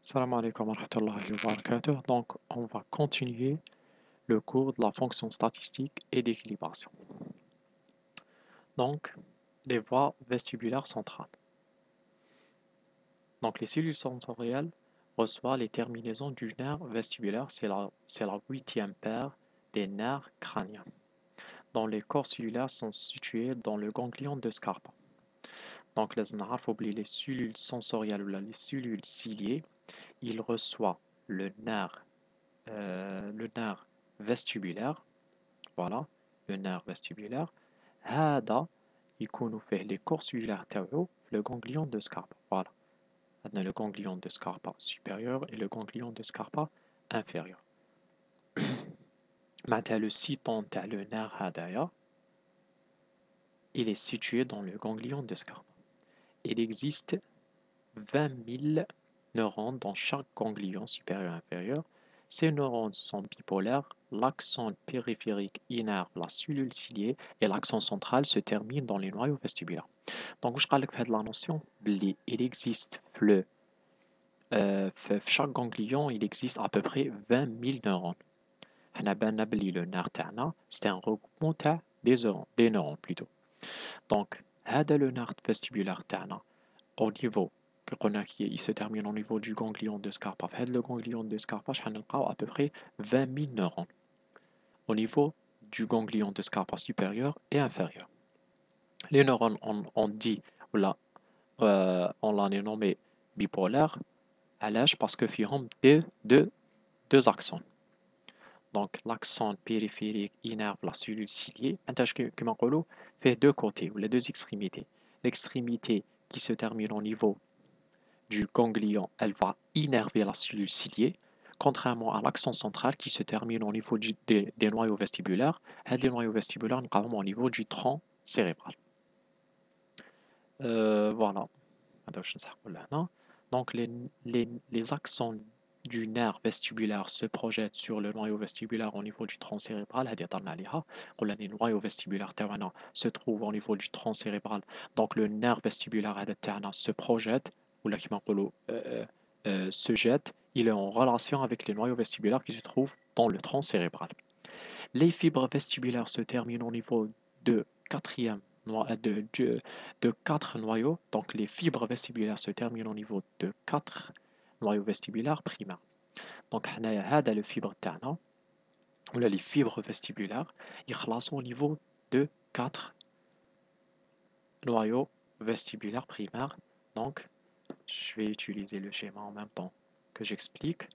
Salam alaikum wa rahmatullahi wa barakatuh. Donc, on va continuer le cours de la fonction statistique et d'équilibration. Donc, les voies vestibulaires centrales. Donc, les cellules sensorielles reçoivent les terminaisons du nerf vestibulaire, c'est la huitième paire des nerfs crâniens, dont les corps cellulaires sont situés dans le ganglion de Scarpa. Donc, les cellules sensorielles ou les cellules ciliées, ils reçoivent le nerf vestibulaire. Voilà, le nerf vestibulaire. هذا يكونوا فيه les corps cellulaires تاعو في le ganglion de Scarpa. Voilà. عندنا le ganglion de Scarpa supérieur et le ganglion de Scarpa inférieur. معناتها le siton تاع le nerf هذايا il est situé dans le ganglion de Scarpa. Il existe 20 000 neurones dans chaque ganglion supérieur et inférieur. Ces neurones sont bipolaires. L'axone périphérique innerve la cellule ciliée et l'axone central se termine dans les noyaux vestibulaires. Donc, je parle de la notion il existe chaque ganglion, il existe à peu près 20 000 neurones. Le nerf c'est un regroupement des neurones plutôt. Donc, le nerf vestibulaire au niveau il se termine au niveau du ganglion de Scarpa. Le ganglion de Scarpa, on a à peu près 20 000 neurones au niveau du ganglion de Scarpa supérieur et inférieur. Les neurones, on dit, on l'a nommé bipolaire, parce que ont deux axones. Donc, l'axone périphérique innerve la cellule ciliée, fait deux côtés, ou les deux extrémités. L'extrémité qui se termine au niveau du ganglion, elle va innerver la cellule ciliée, contrairement à l'axone central qui se termine au niveau des noyaux vestibulaires. Les noyaux vestibulaires, nous avons au niveau du tronc cérébral. Voilà. Donc, les axones du nerf vestibulaire se projettent sur le noyau vestibulaire au niveau du tronc cérébral. Le noyau vestibulaire se trouve au niveau du tronc cérébral. Donc, le nerf vestibulaire se projette, ou là, se jette. Il est en relation avec les noyaux vestibulaires qui se trouvent dans le tronc cérébral. Les fibres vestibulaires se terminent au niveau de quatrième de 4 noyaux. Donc, les fibres vestibulaires se terminent au niveau de 4 noyaux vestibulaires primaires. Donc, le fibre تاعنا ولا les fibres vestibulaires يخلصوا au niveau de 4 noyaux vestibulaires primaires. Donc, je vais utiliser le schéma en même temps que j'explique.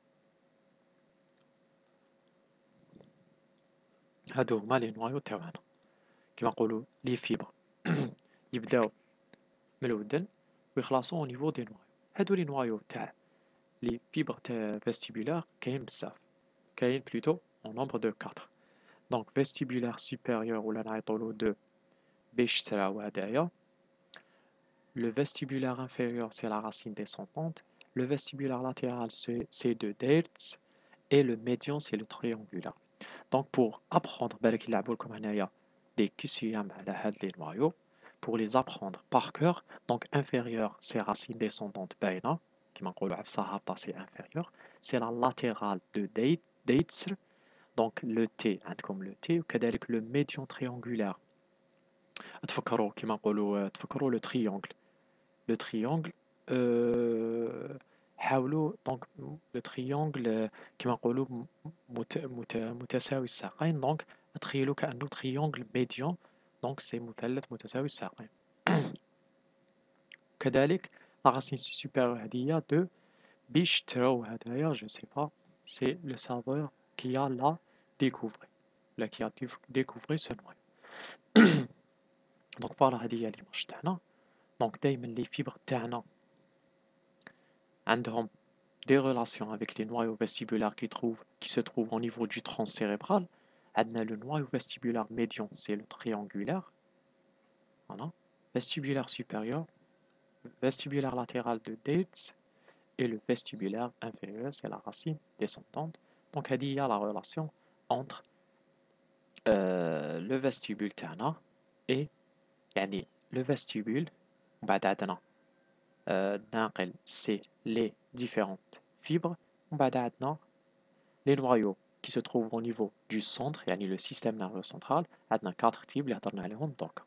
هادو هما les noyaux تاعنا كما نقولوا les fibres يبداو من الودن ويخلصوا au niveau des noyaux. هادو les noyaux تاع les fibres vestibulaires كاين بزاف كاين plutôt en nombre de 4. Donc vestibulaire supérieur ou نعيطولو de Bechtra ou هدايا. Le vestibulaire inférieur c'est la racine descendante. Le vestibulaire latéral c'est de Deitz et le médian c'est le triangulaire. Donc pour apprendre بالك يلعبوا لكم هنايا des QCM على هاد les noyaux pour les apprendre par cœur. Donc inférieur c'est racine descendante باينة كيما نقولوا عفسة هابطة c'est inférieur. C'est la latérale de Deitz. Donc le T عندكم le T وكذلك le médian triangulaire. تفكروا كيما نقولوا تفكروا le triangle. Le triangle حاولوا دونك لو تريونغل كيما نقولوا متساوي الساقين. دونك تخيلوا كأنه تريونغل ميديان. دونك سي مثلث متساوي الساقين. كذلك لا راسين سوبيريور هادية دو بيشترو هدايا جو سي با سي لو سافور كي a لا découvert ولا كي a découvert ce noyau. دونك فوالا هادي هي ليماج تاعنا. دونك دايما لي فيبر تاعنا عندهم des relations avec les noyaux vestibulaires qui se trouvent au niveau du tronc cérébral. Le noyau vestibulaire médian, c'est le triangulaire. Voilà. Vestibulaire supérieur, vestibulaire latéral de Deitz et le vestibulaire inférieur, c'est la racine descendante. Donc, il y a la relation entre le vestibule تاعنا et le vestibule. بعد عندنا ناقل c'est les différentes fibres. On va عندنا les noyaux qui se trouvent au niveau du centre, يعني le système nerveux central. عندنا 4 types اللي هضرنا عليهم دوكا.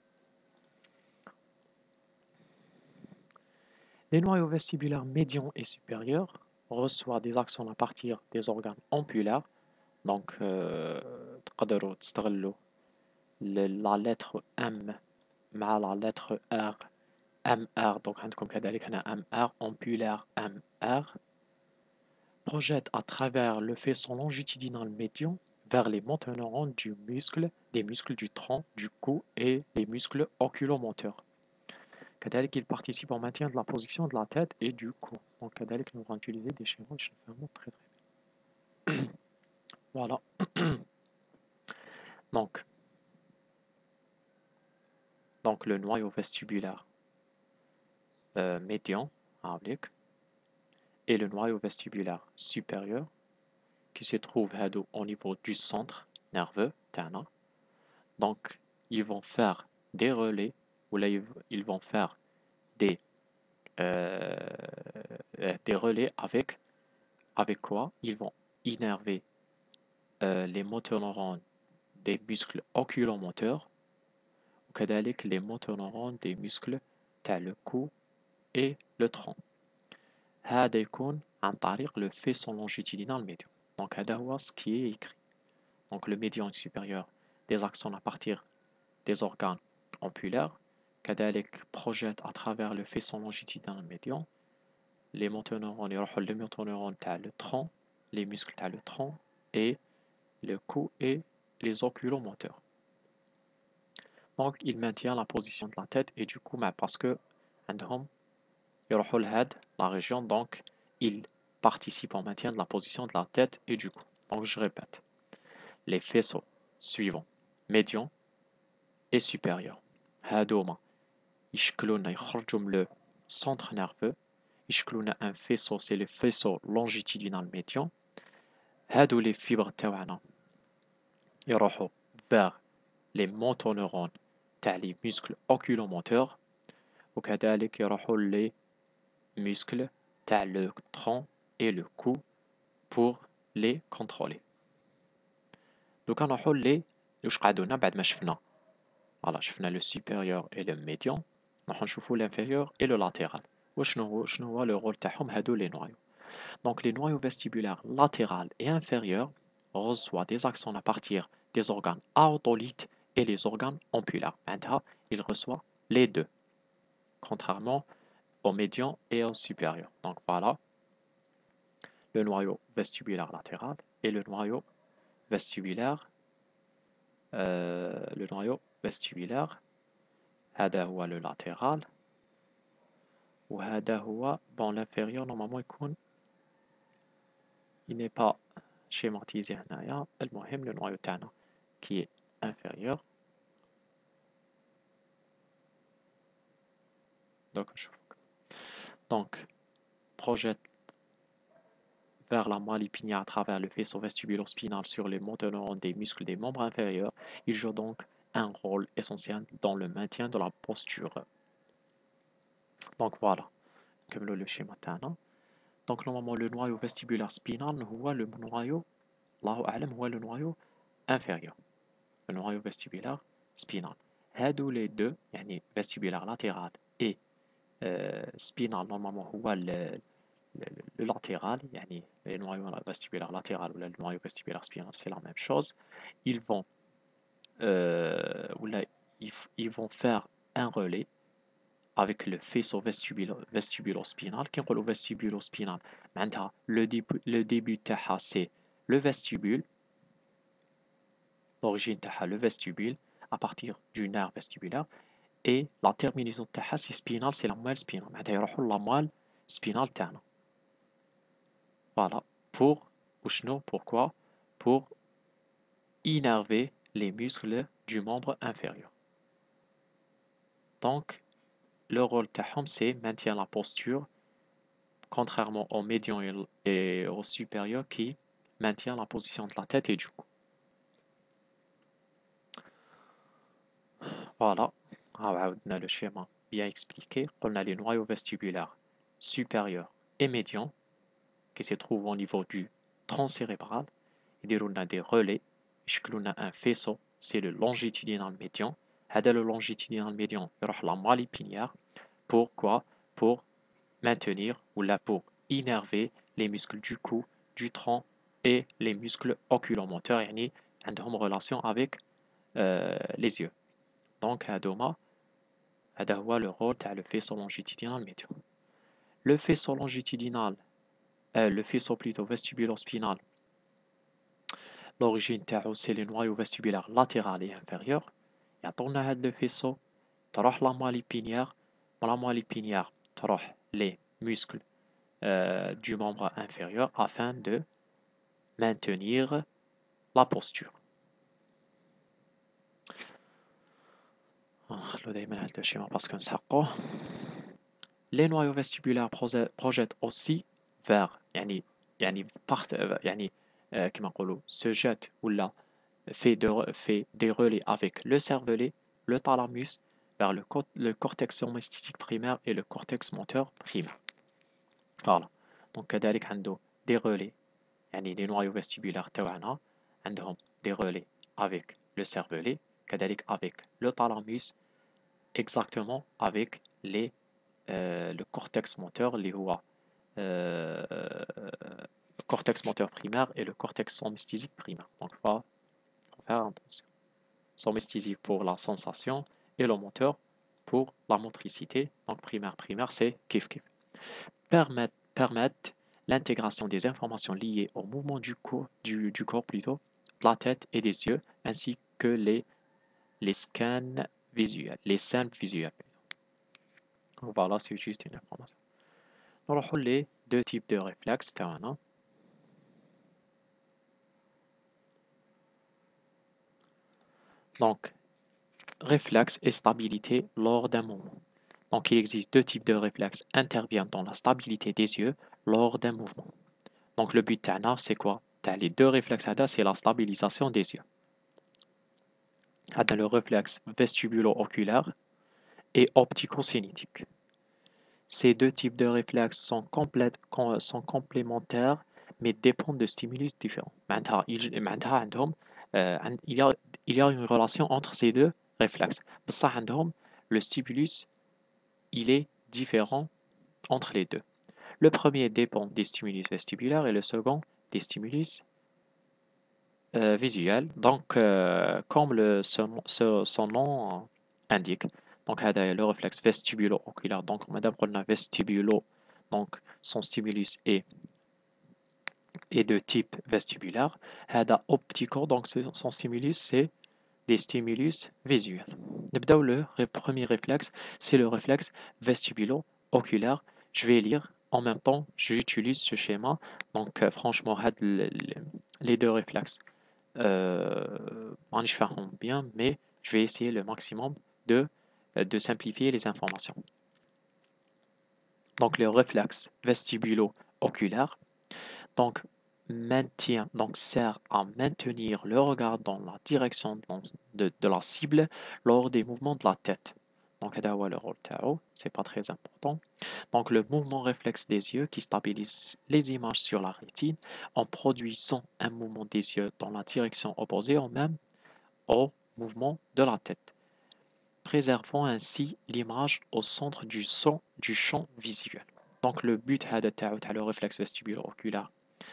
Les noyaux vestibulaires médians et supérieurs reçoivent des axones à partir des organes ampulaires. Donc, تقدروا تستغلوا la lettre M مع la lettre R. MR, donc عندكم كذلك هنا MR, ampulaire MR, projette à travers le faisceau longitudinal médian vers les motoneurones du muscle, des muscles du tronc, du cou et les muscles oculomoteurs. كذلك il participe au maintien de la position de la tête et du cou. Donc كذلك nous allons utiliser des schémas je fais vraiment très bien. Voilà. Donc le noyau vestibulaire médian avec et le noyau vestibulaire supérieur qui se trouve au niveau du centre nerveux تاعنا. Donc ils vont faire des relais ou là ils vont faire des relais avec quoi? Ils vont innerver les motoneurones des muscles oculomoteurs وكذلك les motoneurones des muscles تاع le cou et le tronc. هذا يكون عن طريق le faisceau longitudinal médian. Donc هذا هو ce qui est écrit. Donc le médian supérieur des axones à partir des organes ampulaires كذلك projette à travers le faisceau longitudinal médian les motoneurones يروحوا les motoneurones تاع le tronc, les muscles تاع le tronc et le cou et les oculomoteurs. Donc il maintient la position de la tête et du cou parce que عندهم يروحوا لهاد la région, donc il participe au maintien de la position de la tête et du cou. Donc je répète, les faisceaux suivants, médian et supérieur, هادوما يشكلونا يخرجوا من le centre nerveux, يشكلونا un faisceau, c'est le faisceau longitudinal médian. هادو les fibres تاوعنا يروحوا vers les motoneurones تاع les muscles oculomoteurs وكذلك يروحوا les muscles تاع le tronc et le cou pour les contrôler. دوكا نروحوا لي واش قعدونا بعد ما شفنا فوالا شفنا le supérieur et le médian نروحوا نشوفوا l'inférieur et le latéral. شنو هو le rôle تاعهم هادو les noyaux. Donc les noyaux vestibulaires latéral et inférieur reçoivent des axones à partir des organes aortolithes et les organes ampulaires. معناتها il reçoit les deux contrairement au médian et au supérieur. Donc voilà le noyau vestibulaire latéral et le noyau vestibulaire هذا هو le latéral وهذا هو bon l'inférieur normalement يكون il n'est pas schématisé هنايا. المهم le noyau تاعنا qui est inférieur. Donc projette vers la moelle épinière à travers le faisceau vestibulo-spinal sur les motoneurones des muscles des membres inférieurs. Il joue donc un rôle essentiel dans le maintien de la posture. Donc voilà, comme le schéma تاعنا. Donc normalement le noyau vestibulaire spinal هو le noyau الله أعلم هو le noyau inférieur. Le noyau vestibulaire spinal. هادو les deux يعني vestibulaire latéral et spinal normalement هو le latéral, يعني les noyaux vestibulaires latéral ou le noyau vestibulaire spinal, c'est la même chose. Ils vont faire un relais avec le faisceau vestibulo-spinal. Qui est le vestibulo-spinal? Le début تاعها c'est le vestibule. L'origine تاعها le vestibule à partir du nerf vestibulaire et la terminaison تاعها c'est spinal, c'est la moelle spinale. معناتها يروحوا la moelle spinale تاعنا. Voilà. Pourquoi? Pour innerver les muscles du membre inférieur. Donc, le rôle تاعهم c'est maintien la posture, contrairement au médian et au supérieur qui maintient la position de la tête et du cou. Voilà. On a le schéma bien expliqué. On a les noyaux vestibulaires supérieurs et médians. qui se trouve au niveau du tronc cérébral. On a des relais, on a un faisceau, c'est le longitudinal médian. Le longitudinal médian يروح la moelle épinière. Pourquoi? Pour maintenir ou là pour innerver les muscles du cou, du tronc et les muscles oculomoteurs, يعني عندهم relation avec les yeux. Donc هذا هو le rôle تاع le faisceau longitudinal médian. Le faisceau longitudinal, le faisceau plutôt vestibulo-spinal, l'origine تاعو c'est le noyau vestibulaire latéral et inférieur. يعطونا هذا le faisceau تروح la moelle épinière, la moelle épinière تروح les muscles du membre inférieur afin de maintenir la posture. Parce que les noyaux vestibulaires projettent aussi vers se jettent ou là fait des relais avec le cervelet, le thalamus vers le cortex somestistique primaire et le cortex moteur primaire. Voilà. Donc كذلك عنده des relais les noyaux vestibulaires تاعنا عندهم des relais avec le cervelet كذلك avec le thalamus exactement avec le cortex moteur اللي هو le cortex moteur primaire et le cortex somestistique primaire. Donc il faut faire attention. Somestistique pour la sensation et le moteur pour la motricité. Donc primaire c'est kiff kiff. Permettent l'intégration des informations liées au mouvement du corps plutôt, de la tête et des yeux, ainsi que les scans visuels, les scènes visuelles. Voilà, c'est juste une information. نروحوا les deux types de réflexes تاعنا. Donc, réflexe et stabilité lors d'un mouvement. Donc, il existe deux types de réflexes interviennent dans la stabilité des yeux lors d'un mouvement. Donc, le but تاعنا c'est quoi? Les deux réflexes c'est la stabilisation des yeux. Le réflexe vestibulo-oculaire et optico-cinétique. Ces deux types de réflexes sont complémentaires mais dépendent de stimulus différents. Il y a une relation entre ces deux réflexes. Le stimulus il est différent entre les deux. Le premier dépend des stimulus vestibulaires et le second des stimulus visuels. Donc, comme son nom indique, donc le réflexe vestibulo-oculaire. Donc, madame on vestibulo, donc son stimulus est de type vestibulaire. Optico, donc son stimulus c'est des stimulus visuels. Le premier réflexe, c'est le réflexe vestibulo-oculaire. Je vais lire en même temps, j'utilise ce schéma. Donc, franchement, les deux réflexes, on y fait bien, mais je vais essayer le maximum de simplifier les informations. Donc, le réflexe vestibulo-oculaire, donc, sert à maintenir le regard dans la direction de la cible lors des mouvements de la tête. Donc, le rôle c'est pas très important. Donc, le mouvement réflexe des yeux qui stabilise les images sur la rétine en produisant un mouvement des yeux dans la direction opposée au mouvement de la tête, préservant ainsi l'image au centre du champ visuel. Donc, le but le réflexe vestibulo-oculaire,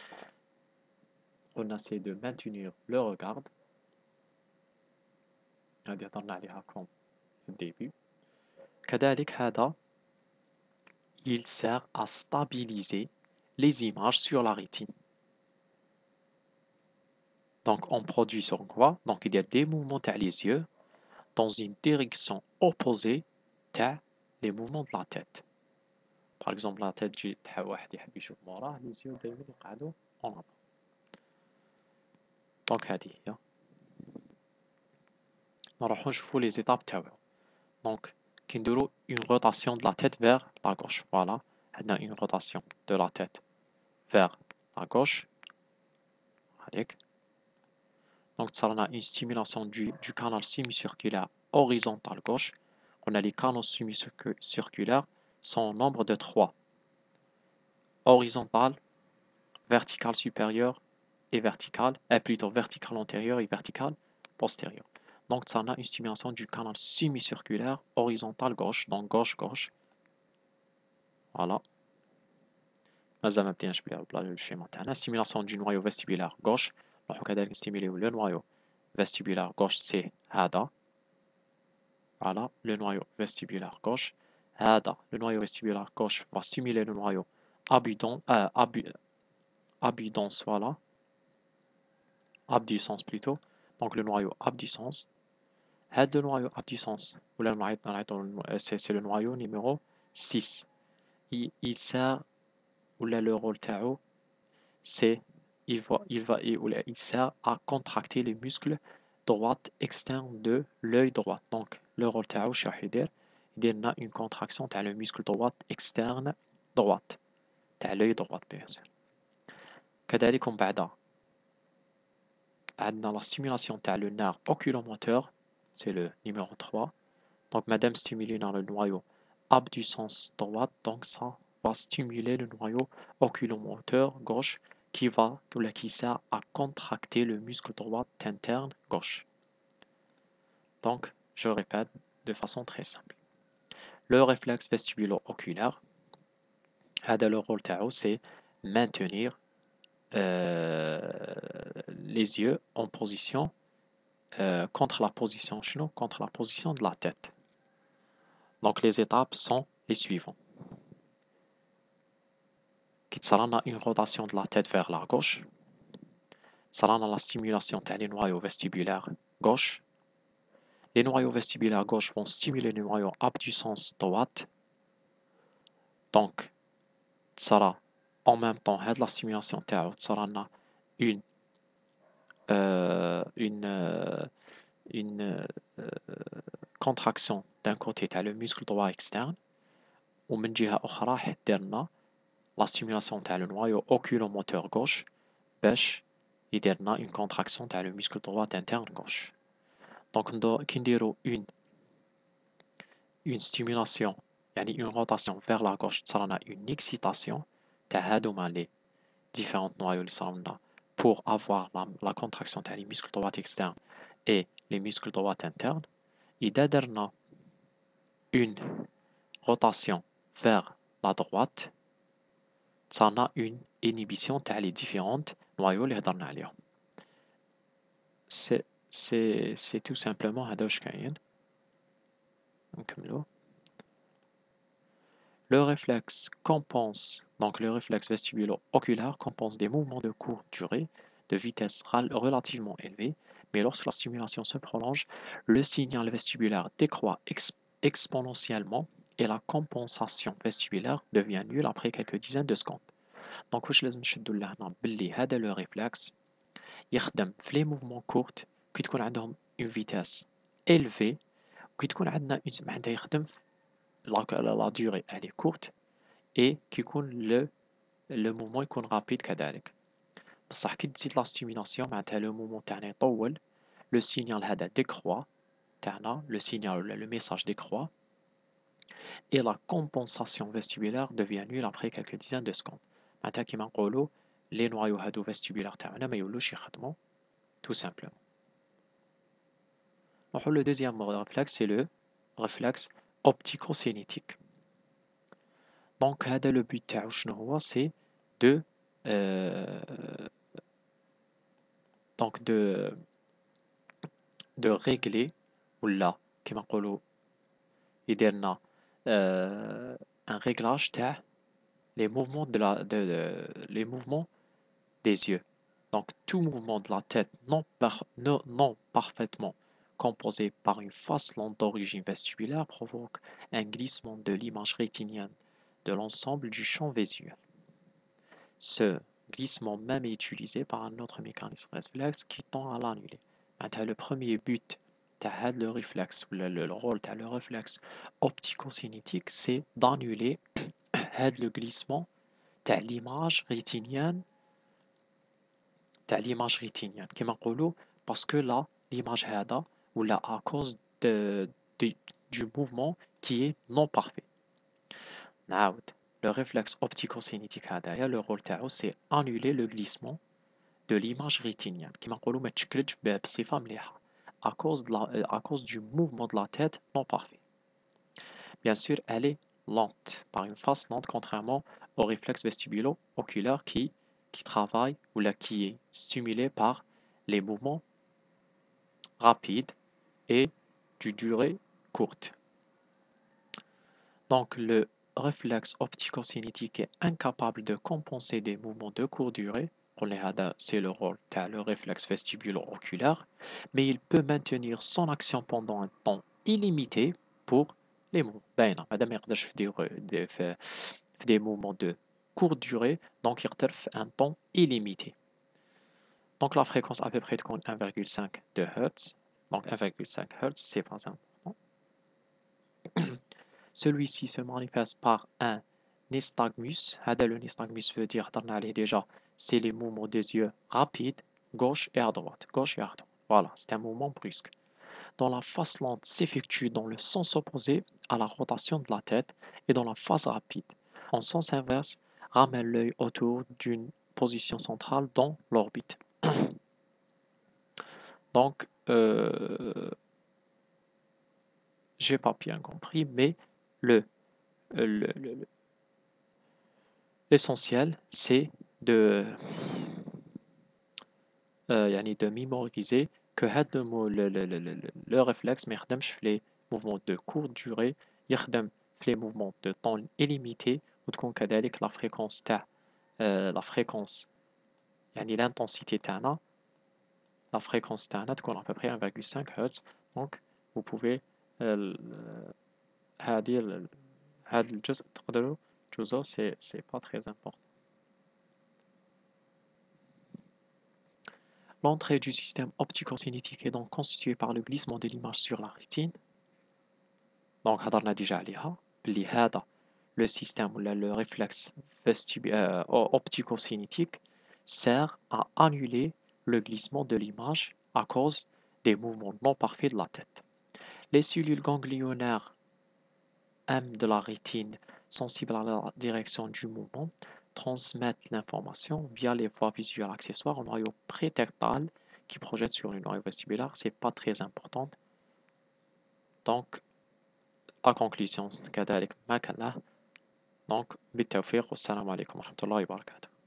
on essaie de maintenir le regard. Comme au début. Il sert à stabiliser les images sur la rétine. Donc, on produit sur quoi? Donc, il y a des mouvements les yeux dans une direction opposée les mouvements de la tête. Par exemple, la tête, les yeux en avant. Donc, je fais les étapes. Donc, une rotation de la tête vers la gauche. Voilà, on a une rotation de la tête vers la gauche. Donc, ça on a une stimulation du canal semi-circulaire horizontal gauche. On a les canaux semi-circulaires sont au nombre de 3. Horizontal, verticale supérieure et verticale, plutôt verticale antérieure et verticale postérieure. Donc, ça a une stimulation du canal semi-circulaire horizontal gauche, donc gauche-gauche. Voilà. مازال ما بديناش بالشيما تاعنا. stimulation du noyau vestibulaire gauche. نروحو كذلك نستيميليو لو noyau vestibulaire gauche سي هذا. Voilà, le noyau vestibulaire gauche. هذا le noyau vestibulaire gauche va stimuler le noyau abducens, voilà. Abducens plutôt. Donc le noyau abducens. هذا le noyau abducens, c'est le noyau numéro 6. Il sert, ou le rôle تاعو, c'est il sert à contracter les muscles droite externe de l'œil droit. Donc le rôle تاعو شنو راح يدير لنا une contraction تاع le muscle droite externe droite تاع l'œil droit bien sûr. كذلك من بعد عندنا la stimulation تاع le nerf oculomoteur, c'est le numéro 3. Donc madame stimulé dans le noyau abducens droite, donc ça va stimuler le noyau oculomoteur gauche qui sert à contracter le muscle droit interne gauche. Donc, je répète de façon très simple. Le réflexe vestibulo-oculaire, le rôle تاعو, c'est maintenir les yeux en position contre la position contre la position de la tête. Donc, les étapes sont les suivantes. On a une rotation de la tête vers la gauche. On a la stimulation des noyaux vestibulaires gauche. Les noyaux vestibulaires gauche vont stimuler les noyaux abducens droite. Donc, ça en même temps, la stimulation ça a une contraction d'un côté le muscle droit externe. ومن جهة أخرى حدرنا la stimulation تاع le noyau oculomoteur gauche باش يديرنا une contraction تاع le muscle droit interne gauche. Donc كي نديرو une stimulation يعني une rotation vers la gauche تصرنا une excitation تاع هادوما les différents noyaux اللي صرنا pour avoir la contraction تاع les muscles droit externe et les muscles droit interne. إذا درنا une rotation vers la droite صارنا une inhibition تاع les différentes noyaux اللي هضرنا عليهم. c'est tout simplement هذا واش كاين. نكملو. Le réflexe compense, donc le réflexe vestibulo-oculaire compense des mouvements de courte durée de vitesse relativement élevée, mais lorsque la stimulation se prolonge, le signal vestibulaire décroît exponentiellement et la compensation vestibulaire devient nulle après quelques dizaines de secondes. Donc واش لازم نشدو لهنا باللي هذا le réflexe يخدم في les mouvements courts كي تكون عندهم une vitesse élevée وكي تكون عندنا معناتها يخدم la durée elle est courte et qui le mouvement يكون rapide كذلك. بصح كي تزيد la stimulation معناتها le mouvement تاعنا يطول, le signal هذا décroît تاعنا, le signal le message décroît et la compensation vestibulaire devient nulle après quelques dizaines de secondes. معناتها كيما نقولوا les noyaux هادو vestibulaires تاعنا ما يولوش يخدموا tout simplement. Le deuxième réflexe c'est le réflexe optico-cinétique. Donc, le but تاعو شنو هو, c'est de donc de régler ولا كيما نقولوا يديرنا un réglage تاع les mouvements les mouvements des yeux. Donc tout mouvement de la tête non parfaitement composé par une face longue d'origine vestibulaire provoque un glissement de l'image rétinienne de l'ensemble du champ visuel. Ce glissement même est utilisé par un autre mécanisme réflexe qui tend à l'annuler. Le premier but de le réflexe, le rôle de le réflexe optico-cinétique, c'est d'annuler le glissement de l'image rétinienne. Comme on dit, parce que là, l'image ou là à cause du mouvement qui est non parfait. نعاود le réflexe optico-cinétique le rôle تاعو c'est annuler le glissement de l'image rétinienne كيما نقولوا ما تشكلتش بصفة مليحة à cause du mouvement de la tête non parfait. Bien sûr, elle est lente, par une phase lente, contrairement au réflexe vestibulo-oculaire qui travaille ou là, qui est stimulé par les mouvements rapides et du durée courte. Donc, le réflexe optico-cinétique est incapable de compenser des mouvements de courte durée. C'est le rôle le réflexe vestibulo-oculaire, mais il peut maintenir son action pendant un temps illimité pour les mouvements. باينة مادام ما يقدرش في des mouvements de courte durée, donc il fait un temps illimité. Donc la fréquence à peu près de 1,5 de Hz. Donc 1,5 Hz, c'est pas important. Celui-ci se manifeste par un nystagmus. Le nystagmus veut dire, déjà, c'est les mouvements des yeux rapides, gauche et à droite. Gauche et à droite. Voilà, c'est un mouvement brusque. Dans la phase lente s'effectue dans le sens opposé à la rotation de la tête et dans la phase rapide, en sens inverse, ramène l'œil autour d'une position centrale dans l'orbite. Donc, j'ai pas bien compris, mais le, le- le- l'essentiel, c'est يعني de mémoriser que le réflexe ما يخدمش في les mouvements de courte durée، يخدم في les mouvements de temps illimité، وتكون كذلك la fréquence يعني l'intensité تاعنا la fréquence تاعنا تكون à peu près 1,5 Hz. Donc vous pouvez هذا الجزء تقدروا تجوزوه، c'est pas très important. L'entrée du système optico-cinétique est donc constituée par le glissement de l'image sur la rétine. Donc, هضرنا déjà عليها بلي هذا le système ou le réflexe optico-cinétique sert à annuler le glissement de l'image à cause des mouvements non parfaits de la tête. Les cellules ganglionnaires M de la rétine, sensibles à la direction du mouvement, transmettent l'information via les voies visuelles accessoires au noyau prétectal qui projette sur le noyau vestibulaire. C'est pas très important. Donc, à conclusion, كذلك ما كان له. Donc, بالتوفيق والسلام عليكم ورحمة الله وبركاته.